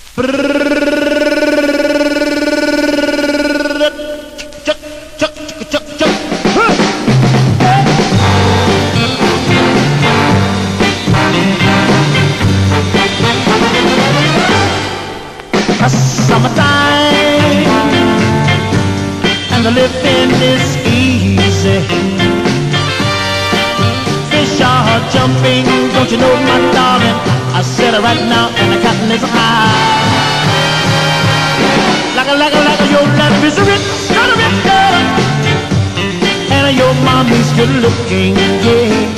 Summertime and the living is easy. Fish are jumping, don't you know, my darling? I said it right now, and the cotton is high. Like your life is a rich girl, and your mommy's good looking, yeah.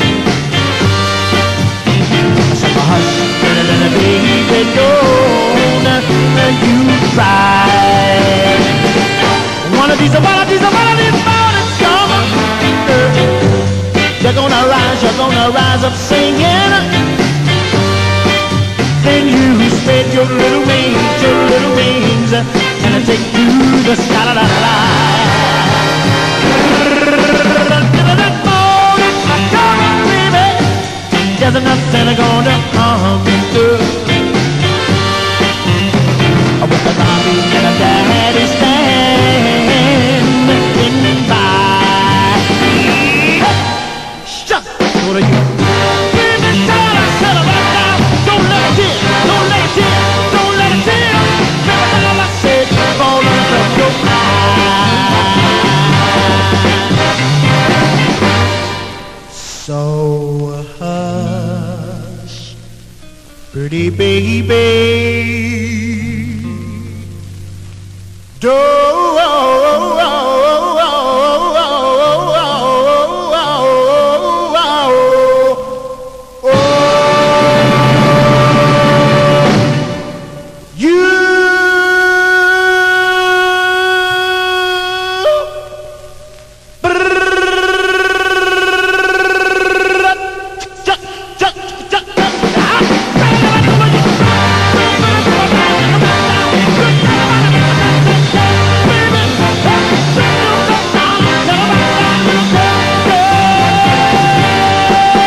I said, hush, little baby, don't you cry. One of these mornings coming, you're gonna rise up singing. Then you spread your little wings, and take you to the sky. La, la, la. That morning, come on, baby. There's nothing gonna harm you. With the mommy and the daddy standing by. Shut what are you? Give me time, I said it right now. Don't let it in, don't let it in, don't let it in. Everything I said fall out of your eyes. So hush, pretty baby.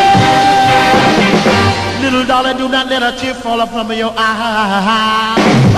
Darling, do not let a tear fall from your eye.